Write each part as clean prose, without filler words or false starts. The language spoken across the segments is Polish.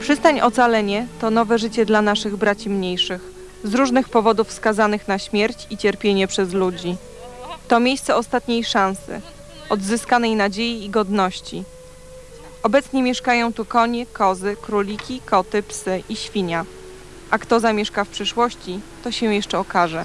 Przystań Ocalenie to nowe życie dla naszych braci mniejszych, z różnych powodów skazanych na śmierć i cierpienie przez ludzi. To miejsce ostatniej szansy, odzyskanej nadziei i godności. Obecnie mieszkają tu konie, kozy, króliki, koty, psy i świnia. A kto zamieszka w przyszłości, to się jeszcze okaże.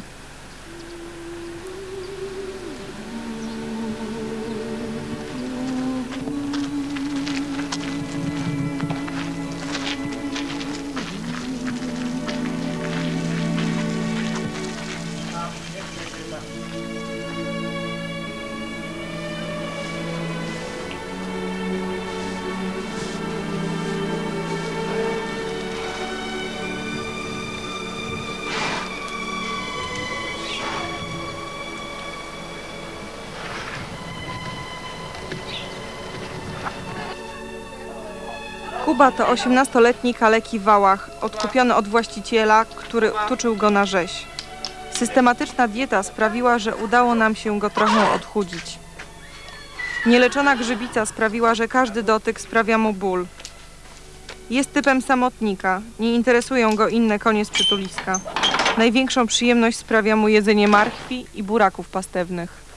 Kuba to 18-letni kaleki Wałach, odkupiony od właściciela, który tuczył go na rzeź. Systematyczna dieta sprawiła, że udało nam się go trochę odchudzić. Nieleczona grzybica sprawiła, że każdy dotyk sprawia mu ból. Jest typem samotnika, nie interesują go inne konie z przytuliska. Największą przyjemność sprawia mu jedzenie marchwi i buraków pastewnych.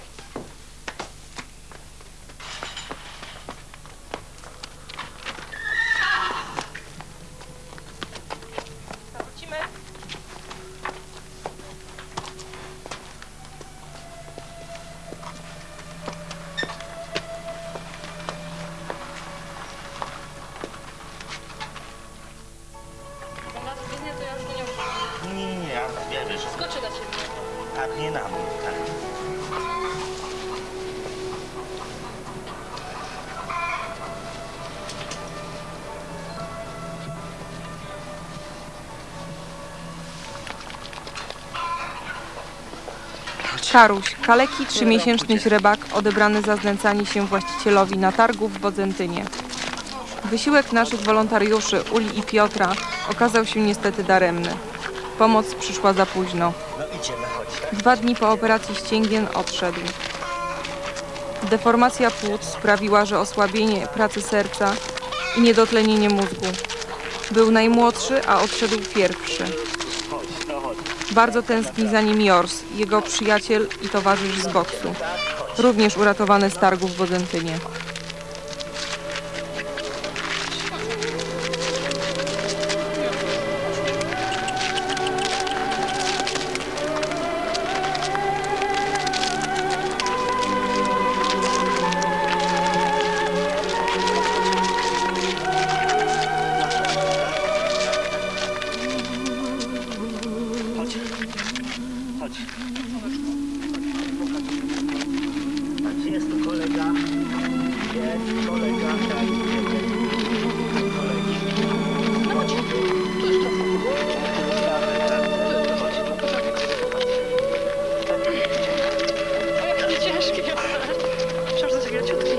Skoczy na ciebie. Tak, nie na mnie, tak. Karuś, kaleki 3-miesięczny źrebak odebrany za znęcanie się właścicielowi na targu w Bodzentynie. Wysiłek naszych wolontariuszy Uli i Piotra okazał się niestety daremny. Pomoc przyszła za późno. 2 dni po operacji ścięgien odszedł. Deformacja płuc sprawiła, że osłabienie pracy serca i niedotlenienie mózgu. Był najmłodszy, a odszedł pierwszy. Bardzo tęskni za nim Jors, jego przyjaciel i towarzysz z boksu. Również uratowany z targu w Bodzentynie. Jest tu kolega, tak, kolegi. Chodź, tu już to. O, jaki ciężki jest. Przecież to jest leciutki.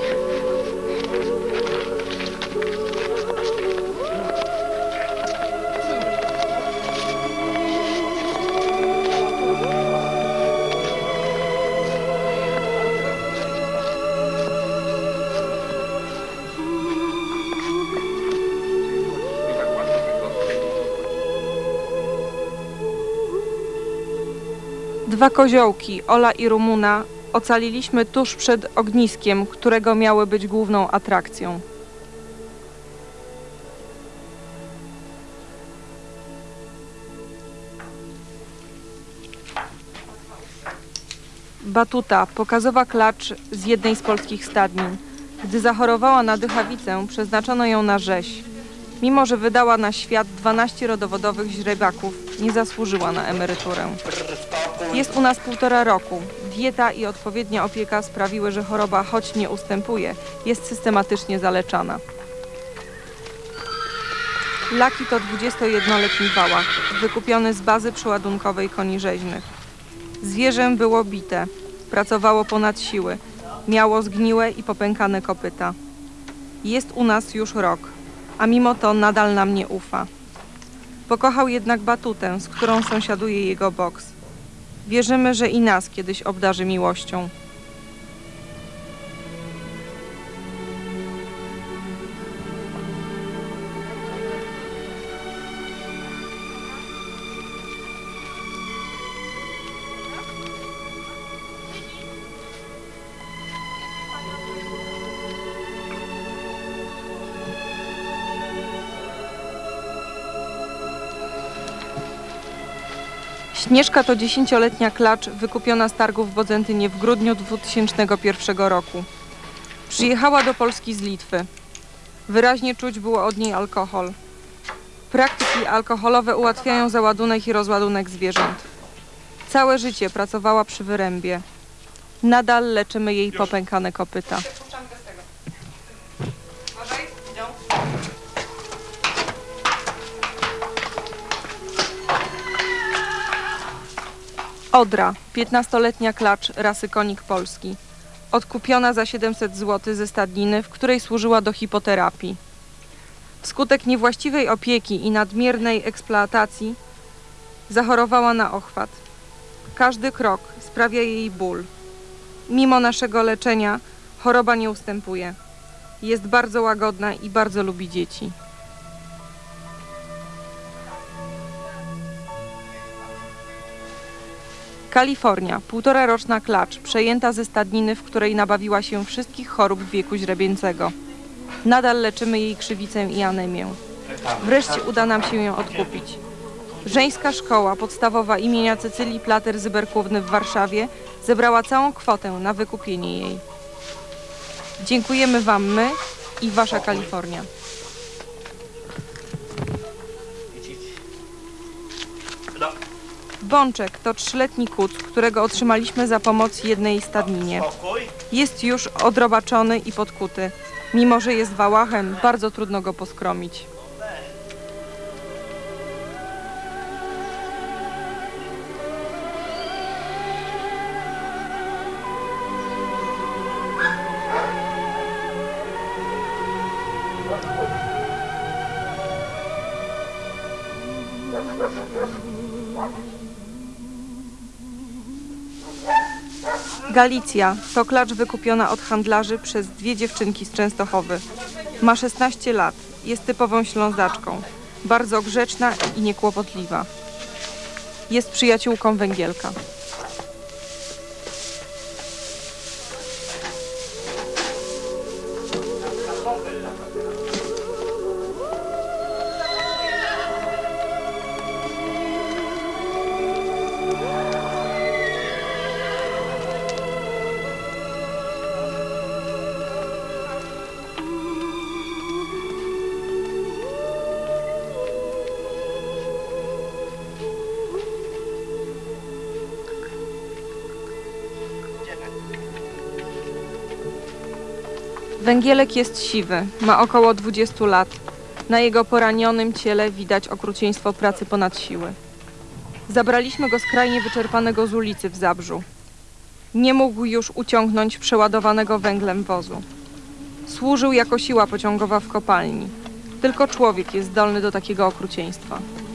Dwa koziołki, Ola i Rumuna, ocaliliśmy tuż przed ogniskiem, którego miały być główną atrakcją. Batuta, pokazowa klacz z jednej z polskich stadnin. Gdy zachorowała na dychawicę, przeznaczono ją na rzeź. Mimo że wydała na świat 12 rodowodowych źrebaków, nie zasłużyła na emeryturę. Jest u nas 1,5 roku. Dieta i odpowiednia opieka sprawiły, że choroba, choć nie ustępuje, jest systematycznie zaleczana. Laki to 21-letni Wałach, wykupiony z bazy przeładunkowej koni rzeźnych. Zwierzę było bite, pracowało ponad siły, miało zgniłe i popękane kopyta. Jest u nas już rok, a mimo to nadal nam nie ufa. Pokochał jednak Batutę, z którą sąsiaduje jego boks. Wierzymy, że i nas kiedyś obdarzy miłością. Śnieżka to 10-letnia klacz wykupiona z targów w Bodzentynie w grudniu 2001 roku. Przyjechała do Polski z Litwy. Wyraźnie czuć było od niej alkohol. Praktyki alkoholowe ułatwiają załadunek i rozładunek zwierząt. Całe życie pracowała przy wyrębie. Nadal leczymy jej popękane kopyta. Odra, 15-letnia klacz rasy konik polski. Odkupiona za 700 zł ze stadniny, w której służyła do hipoterapii. Wskutek niewłaściwej opieki i nadmiernej eksploatacji zachorowała na ochwat. Każdy krok sprawia jej ból. Mimo naszego leczenia choroba nie ustępuje. Jest bardzo łagodna i bardzo lubi dzieci. Kalifornia, 1,5-roczna klacz, przejęta ze stadniny, w której nabawiła się wszystkich chorób wieku źrebięcego. Nadal leczymy jej krzywicę i anemię. Wreszcie uda nam się ją odkupić. Żeńska szkoła podstawowa imienia Cecylii Plater-Zyberkówny w Warszawie zebrała całą kwotę na wykupienie jej. Dziękujemy Wam my i Wasza Kalifornia. Bączek to 3-letni kuc, którego otrzymaliśmy za pomoc jednej stadninie. Jest już odrobaczony i podkuty. Mimo że jest wałachem, bardzo trudno go poskromić. Galicja to klacz wykupiona od handlarzy przez 2 dziewczynki z Częstochowy. Ma 16 lat, jest typową Ślązaczką. Bardzo grzeczna i niekłopotliwa. Jest przyjaciółką Węgielka. Węgielek jest siwy, ma około 20 lat. Na jego poranionym ciele widać okrucieństwo pracy ponad siły. Zabraliśmy go skrajnie wyczerpanego z ulicy w Zabrzu. Nie mógł już uciągnąć przeładowanego węglem wozu. Służył jako siła pociągowa w kopalni. Tylko człowiek jest zdolny do takiego okrucieństwa.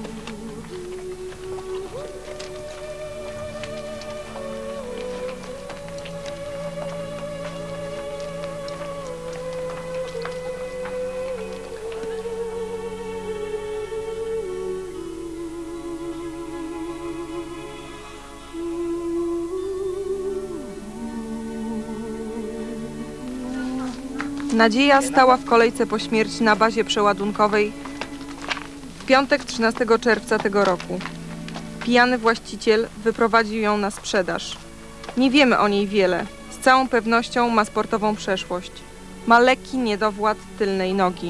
Nadzieja stała w kolejce po śmierci na bazie przeładunkowej w piątek 13 czerwca tego roku. Pijany właściciel wyprowadził ją na sprzedaż. Nie wiemy o niej wiele. Z całą pewnością ma sportową przeszłość. Ma lekki niedowład tylnej nogi.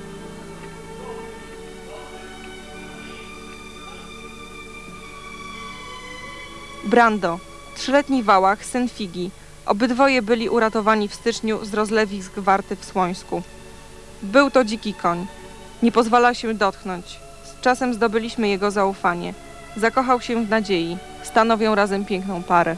Brando, 3-letni Wałach, syn Figi. Obydwoje byli uratowani w styczniu z rozlewisk Warty w Słońsku. Był to dziki koń. Nie pozwala się dotknąć. Z czasem zdobyliśmy jego zaufanie. Zakochał się w nadziei. Stanowią razem piękną parę.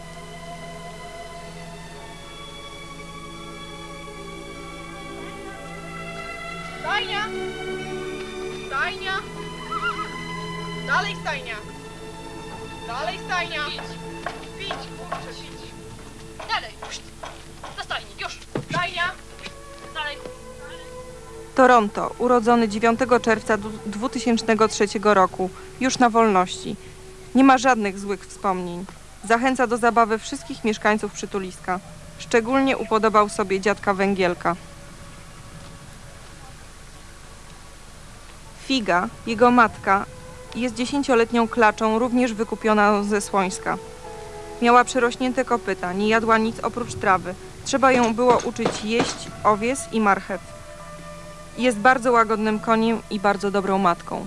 Stajnia! Stajnia! Dalej stajnia! Dalej stajnia! Pić, kurczę, pić! Dalej. Do stajni, już. Stajnia! Dalej. Toronto, urodzony 9 czerwca 2003 roku, już na wolności. Nie ma żadnych złych wspomnień. Zachęca do zabawy wszystkich mieszkańców przytuliska. Szczególnie upodobał sobie dziadka Węgielka. Figa, jego matka, Jest 10-letnią klaczą, również wykupioną ze Słońska. Miała przyrośnięte kopyta, nie jadła nic oprócz trawy. Trzeba ją było uczyć jeść owiec i marchew. Jest bardzo łagodnym koniem i bardzo dobrą matką.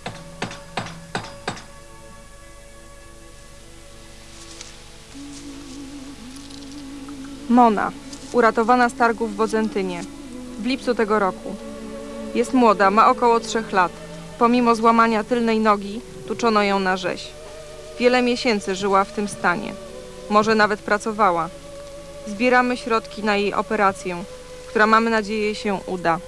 Mona, uratowana z targu w Bodzentynie, w lipcu tego roku. Jest młoda, ma około 3 lat. Pomimo złamania tylnej nogi, tuczono ją na rzeź. Wiele miesięcy żyła w tym stanie. Może nawet pracowała. Zbieramy środki na jej operację, która mamy nadzieję się uda.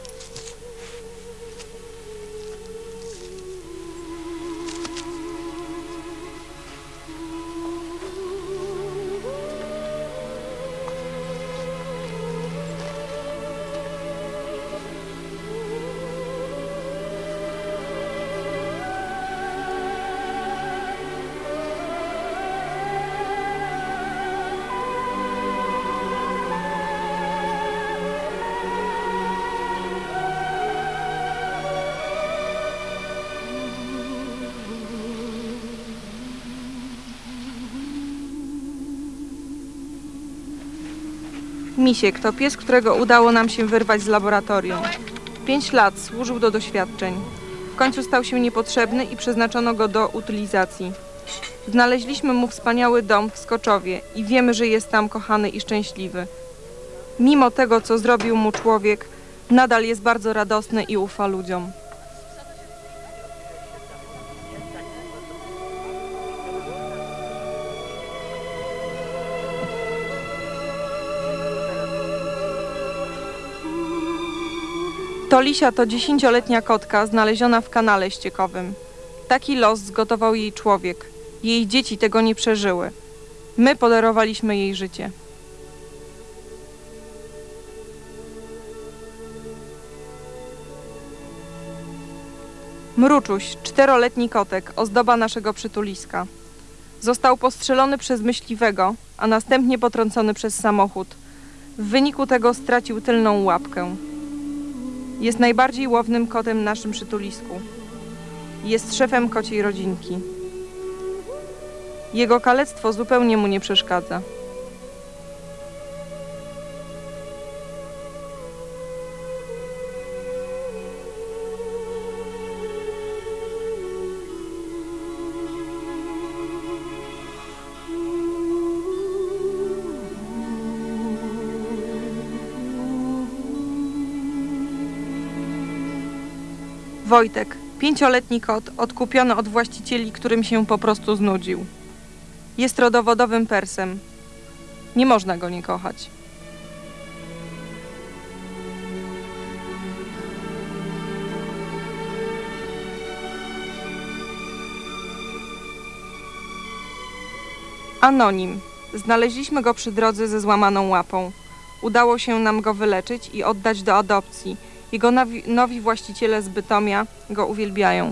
Misiek to pies, którego udało nam się wyrwać z laboratorium. 5 lat służył do doświadczeń. W końcu stał się niepotrzebny i przeznaczono go do utylizacji. Znaleźliśmy mu wspaniały dom w Skoczowie i wiemy, że jest tam kochany i szczęśliwy. Mimo tego, co zrobił mu człowiek, nadal jest bardzo radosny i ufa ludziom. Tolisia to 10-letnia kotka znaleziona w kanale ściekowym. Taki los zgotował jej człowiek. Jej dzieci tego nie przeżyły. My podarowaliśmy jej życie. Mruczuś, 4-letni kotek, ozdoba naszego przytuliska. Został postrzelony przez myśliwego, a następnie potrącony przez samochód. W wyniku tego stracił tylną łapkę. Jest najbardziej łownym kotem w naszym przytulisku. Jest szefem kociej rodzinki. Jego kalectwo zupełnie mu nie przeszkadza. Wojtek, 5-letni kot, odkupiony od właścicieli, którym się po prostu znudził. Jest rodowodowym persem. Nie można go nie kochać. Anonim. Znaleźliśmy go przy drodze ze złamaną łapą. Udało się nam go wyleczyć i oddać do adopcji. Jego nowi właściciele z Bytomia go uwielbiają.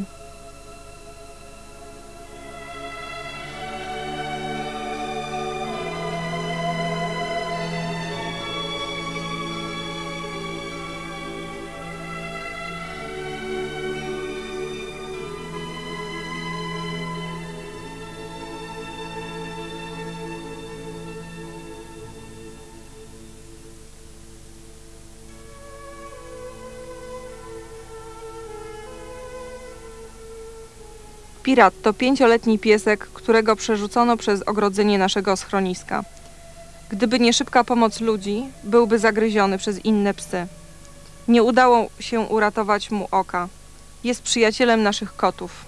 Pirat to 5-letni piesek, którego przerzucono przez ogrodzenie naszego schroniska. Gdyby nie szybka pomoc ludzi, byłby zagryziony przez inne psy. Nie udało się uratować mu oka. Jest przyjacielem naszych kotów.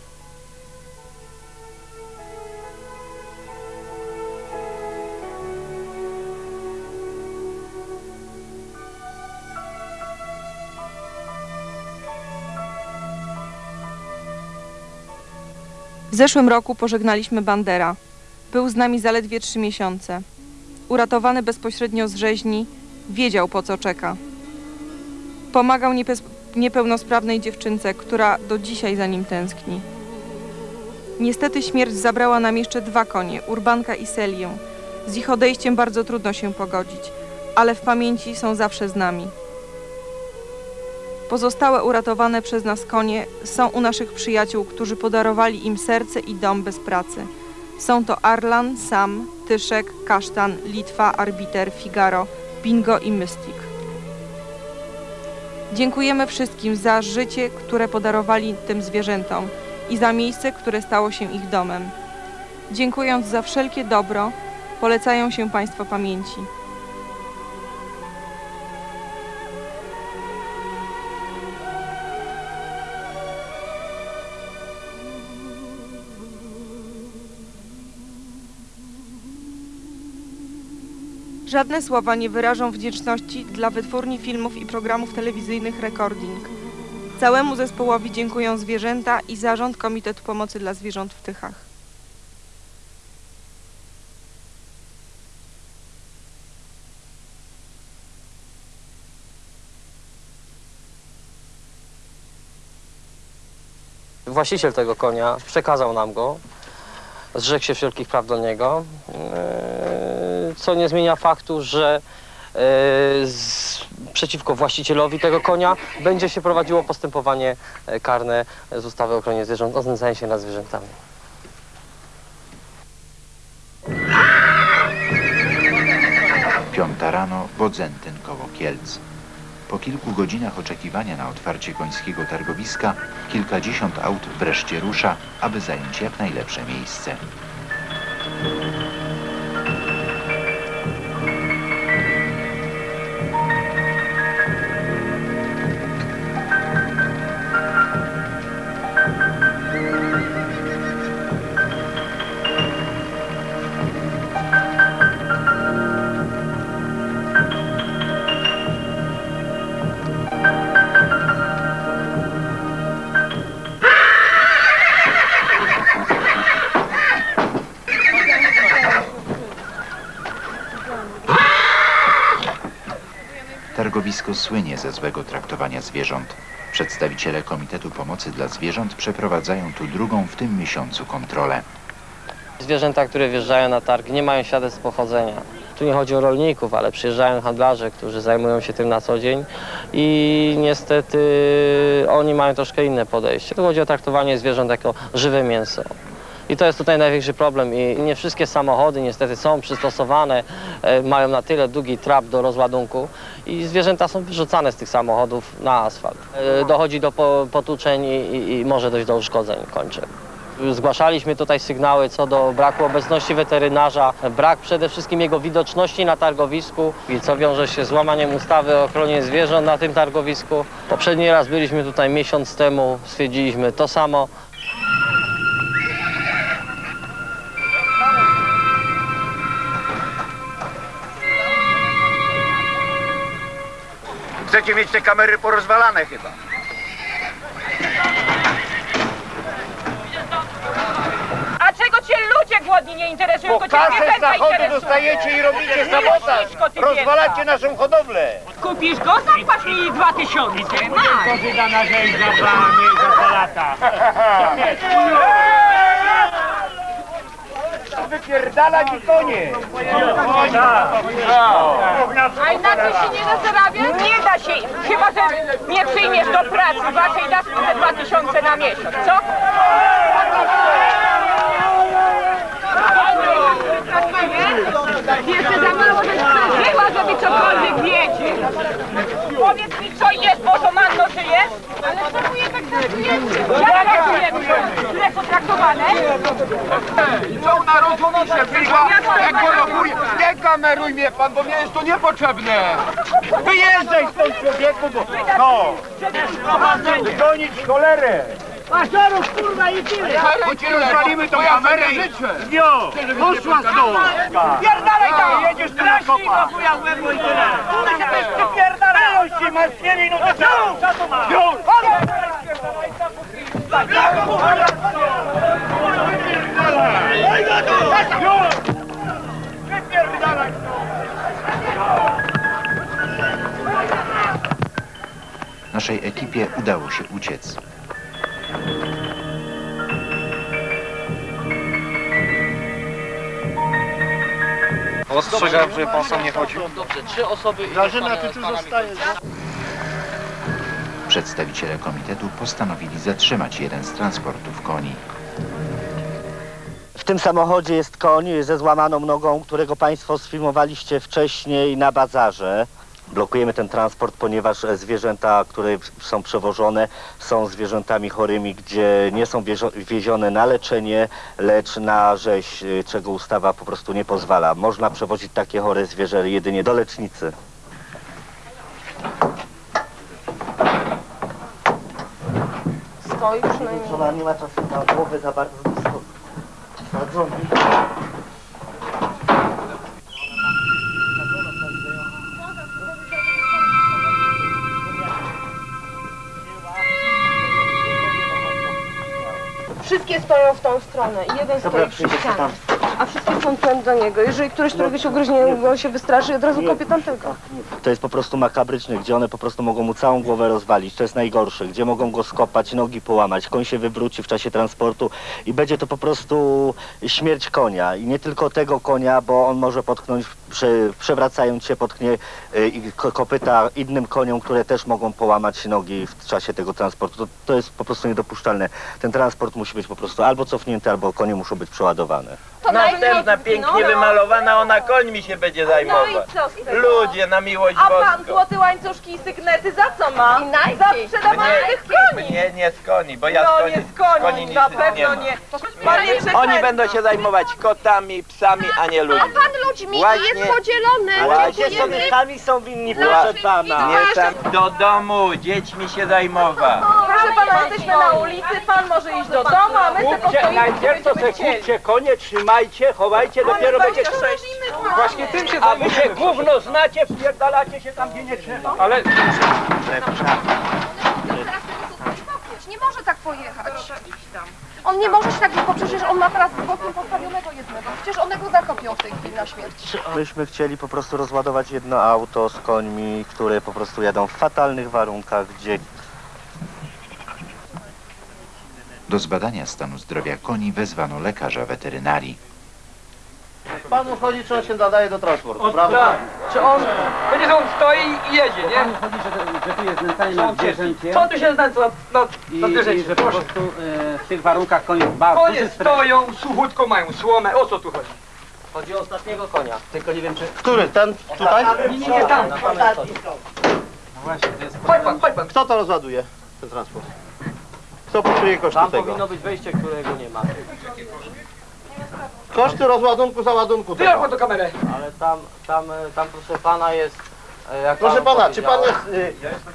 W zeszłym roku pożegnaliśmy Bandera. Był z nami zaledwie 3 miesiące. Uratowany bezpośrednio z rzeźni, wiedział, po co czeka. Pomagał niepełnosprawnej dziewczynce, która do dzisiaj za nim tęskni. Niestety śmierć zabrała nam jeszcze 2 konie, Urbanka i Selię. Z ich odejściem bardzo trudno się pogodzić, ale w pamięci są zawsze z nami. Pozostałe uratowane przez nas konie są u naszych przyjaciół, którzy podarowali im serce i dom bez pracy. Są to Arlan, Sam, Tyszek, Kasztan, Litwa, Arbiter, Figaro, Bingo i Mystik. Dziękujemy wszystkim za życie, które podarowali tym zwierzętom i za miejsce, które stało się ich domem. Dziękując za wszelkie dobro, polecają się Państwo pamięci. Żadne słowa nie wyrażą wdzięczności dla wytwórni filmów i programów telewizyjnych Recording. Całemu zespołowi dziękują zwierzęta i Zarząd Komitetu Pomocy dla Zwierząt w Tychach. Właściciel tego konia przekazał nam go, zrzekł się wszelkich praw do niego, co nie zmienia faktu, że przeciwko właścicielowi tego konia będzie się prowadziło postępowanie karne z ustawy o ochronie zwierząt o znęcanie się nad zwierzętami. Piąta rano, Bodzentyn koło Kielc. Po kilku godzinach oczekiwania na otwarcie końskiego targowiska, kilkadziesiąt aut wreszcie rusza, aby zająć jak najlepsze miejsce. Targowisko słynie ze złego traktowania zwierząt. Przedstawiciele Komitetu Pomocy dla Zwierząt przeprowadzają tu drugą w tym miesiącu kontrolę. Zwierzęta, które wjeżdżają na targ, nie mają świadectw pochodzenia. Tu nie chodzi o rolników, ale przyjeżdżają handlarze, którzy zajmują się tym na co dzień i niestety oni mają troszkę inne podejście. Tu chodzi o traktowanie zwierząt jako żywe mięso. I to jest tutaj największy problem i nie wszystkie samochody niestety są przystosowane, mają na tyle długi trap do rozładunku i zwierzęta są wyrzucane z tych samochodów na asfalt. Dochodzi do potłuczeń i może dojść do uszkodzeń. Kończę. Zgłaszaliśmy tutaj sygnały co do braku obecności weterynarza, brak przede wszystkim jego widoczności na targowisku, i co wiąże się z łamaniem ustawy o ochronie zwierząt na tym targowisku. Poprzedni raz byliśmy tutaj miesiąc temu, stwierdziliśmy to samo. Chcecie mieć te kamery porozwalane chyba. A czego cię ludzie głodni nie interesują? Bo To cię kasę z zwierzęta zachodu interesują. dostajecie i robicie Nie sabotaż. wszystko ty Rozwalacie naszą hodowlę. Kupisz go? Zapłać mi 2000. Masz. Wyda na rzeź za 2 lata. Wypierdalać i konie. A inaczej się nie da zarabia? Nie da się. Chyba, że mnie przyjmiesz do pracy waszej, dasz mi te 2000 na miesiąc, co? Jeszcze za mało, żeś przeżyła, żeby cokolwiek wiedzieć. Powiedz mi, co jest, bo to manno żyje? Ale czemu je tak traktujecie? Jak traktujemy? Źle potraktowane? Co na rozumie się wyjba, jak go rokuje. Nie kameruj mnie pan, bo mnie jest to niepotrzebne. Wyjeżdżaj stąd, człowieku, bo... No. Gonić cholerę. Paszorów, kurwa, i tyle! Bo ci rozwalimy tą kamerę i... Jo, poszła stąd! Pierdalaj tam, jedziesz tu na kopa. Chuja w łeb, i tyle! Ty pierdalaj się, masz 2 minuty czasu. Co to masz? Już! Wypierdalaj Naszej ekipie udało się uciec. Ostrzegam, że pan sam nie chodził. Dobrze, 3 osoby... Grażyna, ty tu zostajesz. Przedstawiciele komitetu postanowili zatrzymać jeden z transportów koni. W tym samochodzie jest koń ze złamaną nogą, którego Państwo sfilmowaliście wcześniej na bazarze. Blokujemy ten transport, ponieważ zwierzęta, które są przewożone, są zwierzętami chorymi, gdzie nie są wiezione na leczenie, lecz na rzeź, czego ustawa po prostu nie pozwala. Można przewozić takie chore zwierzę jedynie do lecznicy. Stoi przynajmniej. Ona nie ma czasu na głowę za bardzo wsadzony. Wszystkie stoją w tą stronę i jeden stoi przy ścianie, a wszystkie są tłem do niego. Jeżeli któryś któregoś ugryźnie, on się wystraszy i od razu kopie tamtego. To jest po prostu makabryczne, gdzie one po prostu mogą mu całą głowę rozwalić. To jest najgorsze, gdzie mogą go skopać, nogi połamać. Koń się wywróci w czasie transportu i będzie to po prostu śmierć konia. I nie tylko tego konia, bo on może potknąć, przewracając się, potknie kopyta innym koniom, które też mogą połamać nogi w czasie tego transportu. To jest po prostu niedopuszczalne. Ten transport musi być po prostu albo cofnięty, albo konie muszą być przeładowane. Następna pięknie wymalowana, ona końmi się będzie zajmować. No i co z tego? Ludzie, na miłość A pan boską. złote łańcuszki i sygnety za co ma? Za sprzedawanie tych koni. Nie z koni, bo ja No nie z koni, nic na nie pewno ma. nie. Pan nie Oni przekręca. będą się zajmować kotami, psami, a nie ludźmi. ludźmi Właśnie. jest podzielone. Ale gdzie sobie sami są winni, proszę pana. Nie sam do domu, dziećmi się zajmować. Proszę pana, jesteśmy na ulicy, pan może iść do domu, a my sobie postoimy, Najpierw to se kupcie konie, trzymajcie, chowajcie, dopiero będzie... Właśnie tym się A wy się gówno znacie, wpierdalacie się tam, gdzie nie trzeba. Ale Nie może tak pojechać. On nie może się tak bo przecież on ma teraz bokiem postawionego jednego. Przecież one go zakopią w tej chwili na śmierć. Myśmy chcieli po prostu rozładować jedno auto z końmi, które po prostu jadą w fatalnych warunkach, gdzie... Do zbadania stanu zdrowia koni wezwano lekarza weterynarii. Panu chodzi, czy on się nadaje do transportu, prawda? tak, czy on, będzie, że on stoi i jedzie, nie? Panu chodzi, że tu jest znęcanie nad zwierzęciem Co tu się znęca nad i zwierzęciem? że po prostu w tych warunkach konie bardzo Konie stoją, suchutko mają, słomę, o co tu chodzi? Chodzi o ostatniego konia. Tylko nie wiem, czy... Który? Ten tutaj? Nie tam. No właśnie, to jest... Chodź pan. Kto to rozładuje, ten transport? Kto pokryje koszty Tam tego? powinno być wejście, którego nie ma. Koszty rozładunku, załadunku Wyjął tego. pan do kamerę. Ale tam proszę pana jest... jak Proszę pan pana, czy pan powiedział, jest...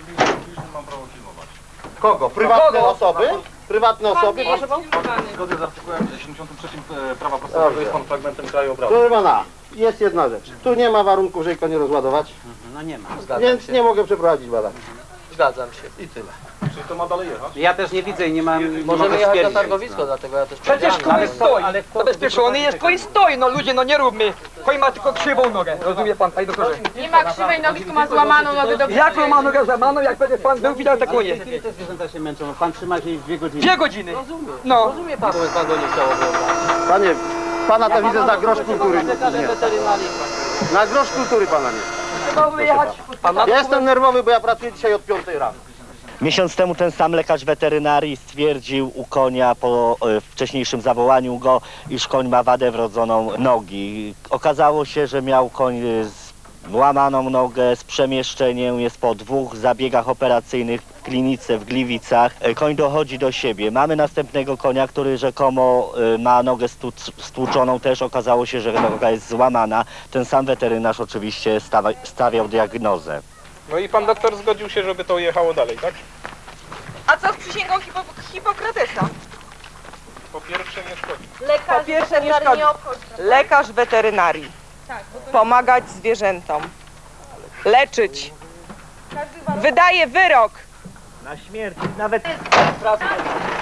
Kogo? Prywatne osoby? Prywatne osoby, proszę pan? Zgodnie z artykułem 73 prawa podstawowego jest pan fragmentem krajobrazu. Proszę pana, jest jedna rzecz. Tu nie ma warunków, żeby konie rozładować, No nie ma. więc nie mogę przeprowadzić badań. Zgadzam się. I tyle. Czyli to ma dalej jechać? Ja też nie widzę i nie mam... nie Możemy mogę jechać na stwierdzić. targowisko, dlatego ja też Przecież powiedziałem, koń stoi, zabezpieczony jest, koń stoi, no ludzie, no nie róbmy. Koń ma tylko krzywą nogę, rozumie pan, panie doktorze? Nie ma krzywej nogi, tylko ma złamaną nogę do Jak ma nogę złamaną, jak będzie pan był, widać te konie. Kiedy te zwierzęta się męczą? Pan trzyma się 2 godziny. 2 godziny. No. Rozumie pan, bo pan go nie chciał oglądać. Panie, pana to widzę za grosz kultury. Lekarzem weterynarii. Na grosz kultury pana nie. Trzeba wyjechać. Ja jestem nerwowy, bo ja pracuję dzisiaj od 5 rano. Miesiąc temu ten sam lekarz weterynarii stwierdził u konia po wcześniejszym zawołaniu go, iż koń ma wadę wrodzoną nogi. Okazało się, że miał koń łamaną nogę z przemieszczeniem, jest po 2 zabiegach operacyjnych w klinice w Gliwicach. Koń dochodzi do siebie. Mamy następnego konia, który rzekomo ma nogę stłuczoną też. Okazało się, że noga jest złamana. Ten sam weterynarz oczywiście stawiał diagnozę. No i pan doktor zgodził się, żeby to jechało dalej, tak? A co z przysięgą Hipokratesa? Po pierwsze nie szkodzi. Po pierwsze nie szkodzi. Lekarz weterynarii. Pomagać zwierzętom. Leczyć. Wydaje wyrok. Na śmierć, nawet...